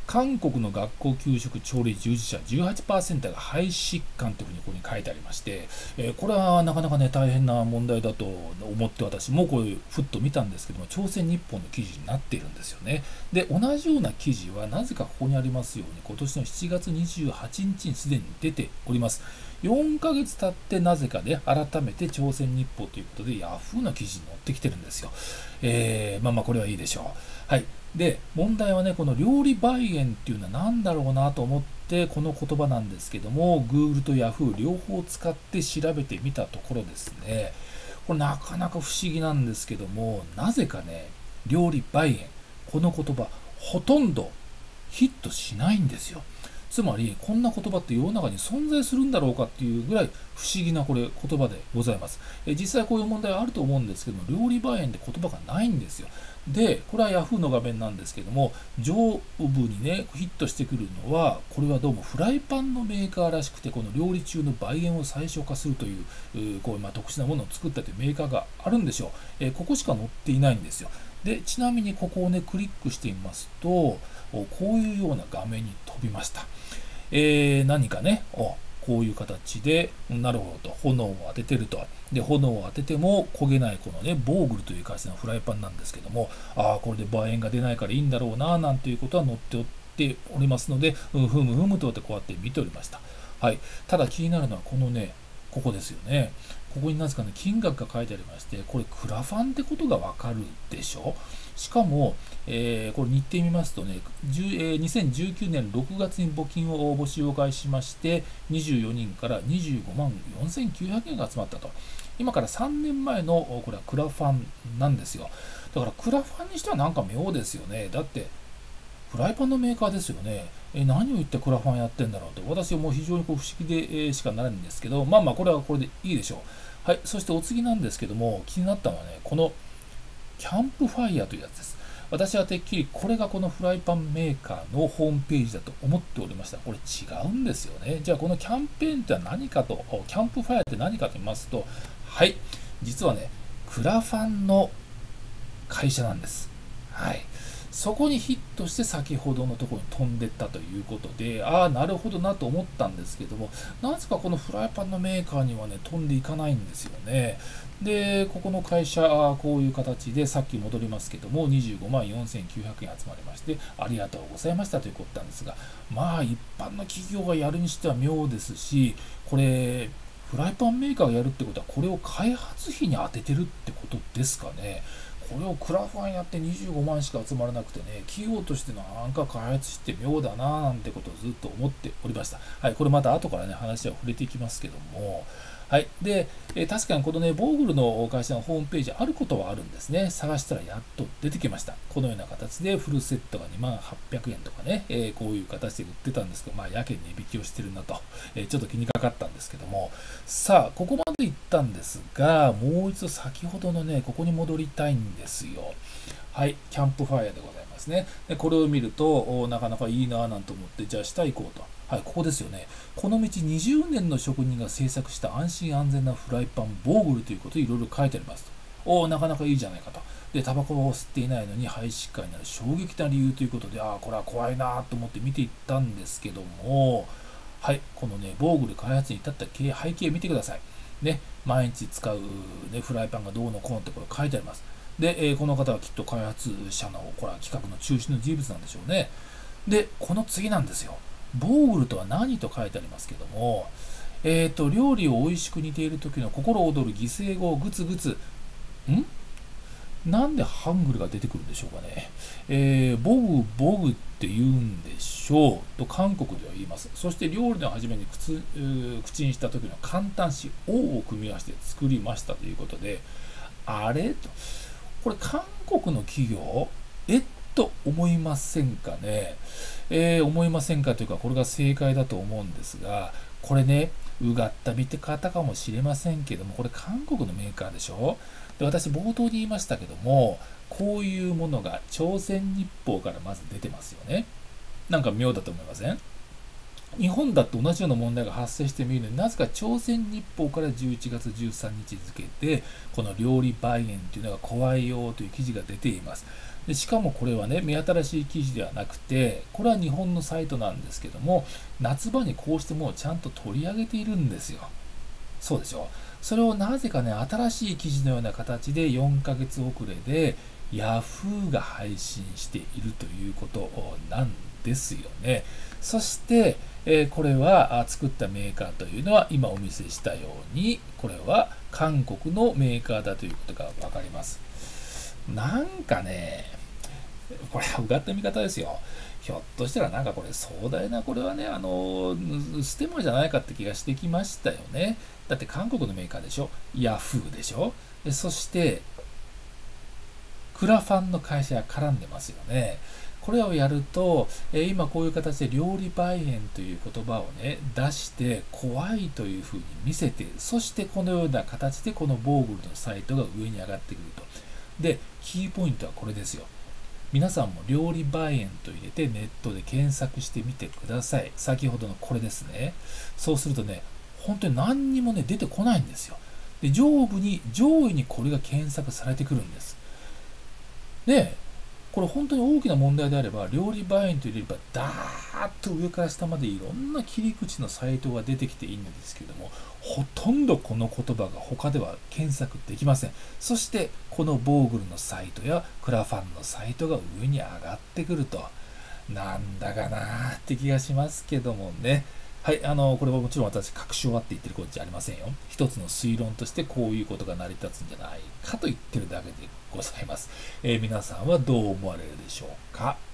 韓国の学校給食調理従事者 18% が肺疾患というふうにここに書いてありまして、これはなかなかね大変な問題だと思って私もこういうふっと見たんですけども、朝鮮日報の記事になっているんですよね。で同じような記事はなぜかここにありますように今年の7月28日にすでに出ております。4ヶ月経ってなぜかね改めて朝鮮日報ということでヤフーの記事に載ってきてるんですよ。これはいいでしょう。はい。で問題はね、この料理梅炎っていうのは何だろうなと思ってこの言葉なんですけども、 Google と Yahoo 両方使って調べてみたところですね、これなかなか不思議なんですけども、なぜかね料理梅炎、この言葉ほとんどヒットしないんですよ。つまりこんな言葉って世の中に存在するんだろうかっていうぐらい不思議なこれ言葉でございます。実際こういう問題はあると思うんですけども、料理梅炎で言葉がないんですよ。でこれは Yahoo の画面なんですけども、上部にねヒットしてくるのは、これはどうもフライパンのメーカーらしくて、この料理中の梅炎を最小化するというこう特殊なものを作ったというメーカーがあるんでしょう。ここしか載っていないんですよ。でちなみにここをねクリックしてみますと、こういうような画面に飛びました。何かね、こういう形で、なるほどと、炎を当ててると。で、炎を当てても焦げないこのね、ボーグルという会社のフライパンなんですけども、これで梅炎が出ないからいいんだろうな、なんていうことは載っておりますので、ふむふむとこうやって見ておりました。はい。ただ気になるのはこのね、ここですよね。ここになぜかね、金額が書いてありまして、これクラファンってことがわかるでしょ。しかも、これ日程見ますとね、2019年6月に募金を募集を開始しまして、24人から25万4900円が集まったと。今から3年前のこれはクラファンなんですよ。だからクラファンにしてはなんか妙ですよね。だってフライパンのメーカーですよね。何を言ってクラファンやってんだろうと、私はもう非常に不思議で、しかならないんですけど、これはこれでいいでしょう。はい、そしてお次なんですけども、気になったのはね、このキャンプファイヤーというやつです。私はてっきりこれがこのフライパンメーカーのホームページだと思っておりました。これ違うんですよね。じゃあこのキャンペーンって何かと、キャンプファイヤーって何かと言いますと、はい、実はね、クラファンの会社なんです。はい。そこにヒットして先ほどのところに飛んでったということで、なるほどなと思ったんですけども、なぜかこのフライパンのメーカーにはね、飛んでいかないんですよね。で、ここの会社、こういう形で、さっき戻りますけども、25万4900円集まりまして、ありがとうございましたということなんですが、一般の企業がやるにしては妙ですし、これ、フライパンメーカーがやるってことは、これを開発費に当ててるってことですかね。これをクラファンやって25万しか集まらなくてね、企業としてなんか開発して妙だななんてことをずっと思っておりました。はい、これまた後からね、話は触れていきますけども、はい。で、確かにこのね、ボーグルの会社のホームページあることはあるんですね。探したらやっと出てきました。このような形でフルセットが2万800円とかね、こういう形で売ってたんですけど、やけに値引きをしてるなと、ちょっと気にかかったんですけども、さあ、ここまで行ったんですが、もう一度先ほどのね、ここに戻りたいんですよ。はい、キャンプファイヤーでございますね。でこれを見ると、なかなかいいなぁなんて思って、じゃあ下行こうと。はい、ここですよね。この道20年の職人が製作した安心安全なフライパン、ボーグルということでいろいろ書いてありますと。なかなかいいじゃないかと。で、タバコを吸っていないのに肺疾患になる衝撃な理由ということで、これは怖いなと思って見ていったんですけども、はい、このね、ボーグル開発に至った背景を見てください。ね、毎日使う、ね、フライパンがどうのこうのってこれ書いてあります。で、この方はきっと開発者の、これは企画の中心の人物なんでしょうね。で、この次なんですよ。ボーグルとは何と書いてありますけども、料理を美味しく煮ている時の心躍る犠牲語グツグツ。なんでハングルが出てくるんでしょうかね。ボグって言うんでしょうと韓国では言います。そして料理の初めに口にした時の簡単詞、を組み合わせて作りましたということで、あれと、これ韓国の企業と思いませんかね。思いませんかというか、これが正解だと思うんですが、これね、うがった見て方かもしれませんけども、これ韓国のメーカーでしょ。で、私冒頭に言いましたけども、こういうものが朝鮮日報からまず出てますよね。なんか妙だと思いません？日本だって同じような問題が発生してみるのになぜか朝鮮日報から11月13日付でこの料理梅炎というのが怖いよという記事が出ています。 でしかもこれはね、目新しい記事ではなくて、これは日本のサイトなんですけども、夏場にこうしてもうちゃんと取り上げているんですよ。そうでしょ。それをなぜかね、新しい記事のような形で4ヶ月遅れで Yahoo が配信しているということなんですよね。そして、これは作ったメーカーというのは今お見せしたように、これは韓国のメーカーだということがわかります。なんかね、これはうがった見方ですよ。ひょっとしたらなんかこれ壮大な、これはね、ステマじゃないかって気がしてきましたよね。だって韓国のメーカーでしょ、ヤフーでしょ、そしてクラファンの会社が絡んでますよね。これをやると、今こういう形で料理売園という言葉をね、出して怖いというふうに見せて、そしてこのような形でこのボーグルのサイトが上に上がってくると。で、キーポイントはこれですよ。皆さんも料理売園と入れてネットで検索してみてください。先ほどのこれですね。そうするとね、本当に何にもね、出てこないんですよ。で、上位にこれが検索されてくるんです。で、これ本当に大きな問題であれば、料理売園と入れれば、ダーッと上から下までいろんな切り口のサイトが出てきていいんですけれども、ほとんどこの言葉が他では検索できません。そして、このボーグルのサイトやクラファンのサイトが上に上がってくると、なんだかなーって気がしますけどもね。はい、これはもちろん私、確証はって言ってることじゃありませんよ。一つの推論としてこういうことが成り立つんじゃないかと言ってるだけでございます。皆さんはどう思われるでしょうか。